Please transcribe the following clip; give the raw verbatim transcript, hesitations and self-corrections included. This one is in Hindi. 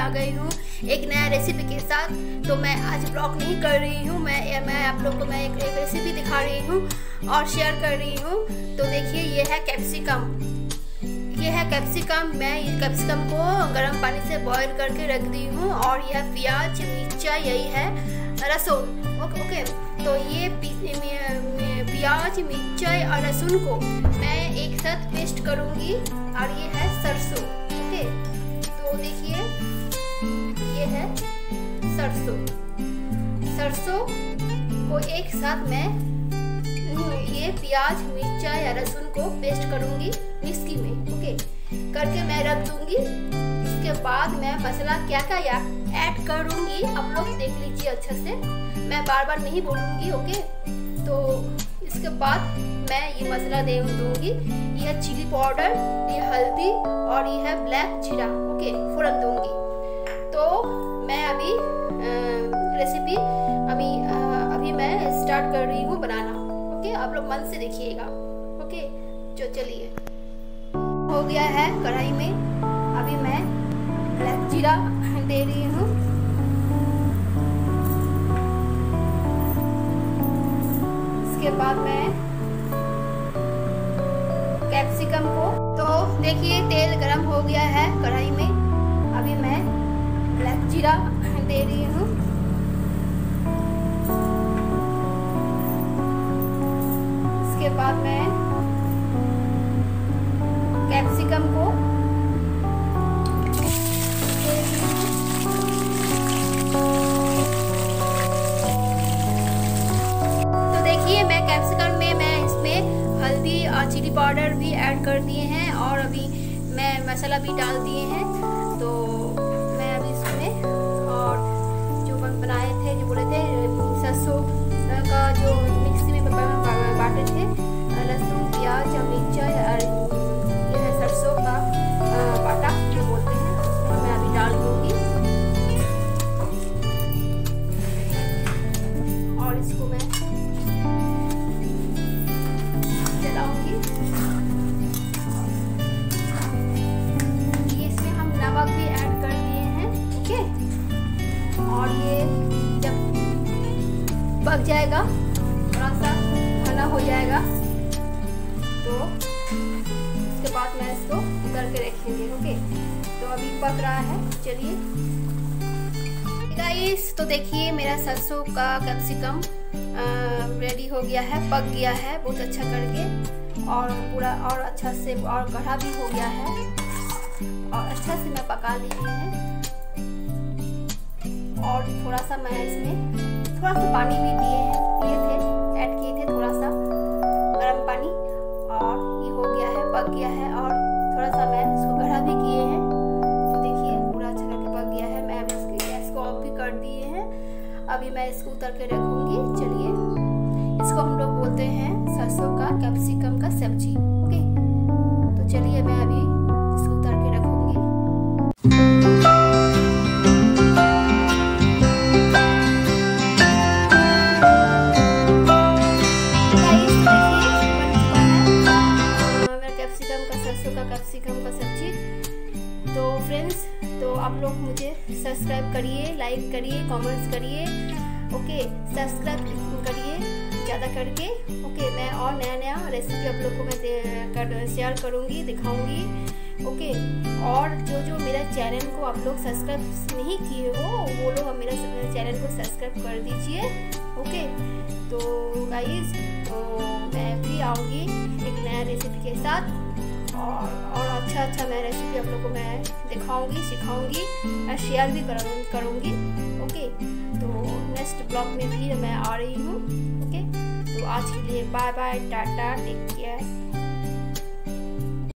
आ गई हूँ एक नया रेसिपी के साथ। तो मैं आज ब्लॉग नहीं कर रही हूँ, मैं मैं आप लोग को मैं एक, एक रेसिपी दिखा रही हूँ और शेयर कर रही हूँ। तो देखिए ये है कैप्सिकम, ये है कैप्सिकम। मैं इस कैप्सिकम को गर्म पानी से बॉईल करके रख दी हूँ। और यह प्याज, मिर्चा, यही है लहसुन। ओके ओके तो ये प्याज, मिर्चा और लहसुन को मैं एक साथ पेस्ट करूँगी। और ये है सरसों। ओके तो देखिए ये है सरसों। सरसों को एक साथ मैं ये प्याज, मिर्चा या लहसुन को पेस्ट करूंगी मिक्सी में। ओके करके मैं रख दूंगी। इसके बाद मैं मसाला क्या क्या या ऐड करूंगी आप लोग देख लीजिए अच्छा से, मैं बार बार नहीं बोलूंगी। ओके तो इसके बाद मैं ये मसाला दे दूंगी। ये है चिली पाउडर, ये हल्दी और ये है ब्लैक जीरा। ओके फोड़न दूंगी। तो मैं अभी रेसिपी अभी आ, अभी मैं स्टार्ट कर रही हूँ बनाना। ओके आप लोग मन से देखिएगा। ओके जो चलिए हो गया है कढ़ाई में। अभी मैं ब्लैक जीरा दे रही हूँ। इसके बाद मैं कैप्सिकम को, तो देखिए तेल गरम हो गया है कढ़ाई में। अभी मैं ब्लैक जीरा दे रही हूँ। इसके बाद मैं कैप्सिकम को दे रही हूँ। तो देखिए मैं कैप्सिकम में मैं इसमें हल्दी और चिली पाउडर भी ऐड कर दिए हैं और अभी मैं मसाला भी डाल दिए हैं। तो मैं अभी इसमें और जो बनाए थे, जो बोले थे सरसों का जो मिक्सी में बाटे थे, लहसुन, प्याज, मिर्चा और ये है सरसों का बाटा जो बोलते हैं, तो मैं अभी डाल दूंगी। और इसको मैं चलाऊंगी। ये इसमें हम नमक भी ऐड कर दिए हैं। ओके और ये जब पक जाएगा, थोड़ा सा घना हो जाएगा, तो इसके बाद मैं इसको उतर के रखेंगे। ओके तो अभी पक रहा है। चलिए गाइस, तो देखिए मेरा सरसों का कैप्सिकम रेडी हो गया है, पक गया है बहुत अच्छा करके और पूरा और अच्छा से और गाढ़ा भी हो गया है और अच्छा से मैं पका लिए हैं। और थोड़ा सा मैं इसमें थोड़ा सा पानी भी दिए हैं दिए थे ऐड किए थे थोड़ा सा गर्म पानी। और ये हो गया है, पक गया है और थोड़ा सा मैं इसको गाढ़ा भी किए हैं। तो देखिए पूरा अच्छा करके पक गया है। मैं अभी इसके गैस को ऑफ भी कर दिए हैं। अभी मैं इसको उतर के रखूंगी। चलिए इसको हम लोग बोलते हैं सरसों का कैप्सिकम का सब्जी। ओके तो चलिए मैं अभी इसको उतर के रखूंगी। कैप्सिकम का सब्जी। तो फ्रेंड्स, तो आप लोग मुझे सब्सक्राइब करिए, लाइक करिए, कमेंट्स करिए। ओके सब्सक्राइब करिए ज़्यादा करके। ओके मैं और नया नया रेसिपी आप लोग को मैं कर, शेयर करूँगी, दिखाऊँगी। ओके और जो जो मेरा चैनल को आप लोग सब्सक्राइब नहीं किए हो वो लोग मेरा चैनल को सब्सक्राइब कर दीजिए। ओके तो गाइस, तो मैं भी आऊँगी एक नया रेसिपी के साथ और और अच्छा अच्छा मैं रेसिपी आप लोगों को मैं दिखाऊंगी, सिखाऊंगी और शेयर भी करूंगी। ओके तो नेक्स्ट ब्लॉग में भी मैं आ रही हूँ। ओके तो आज के लिए bye bye, tata, take care.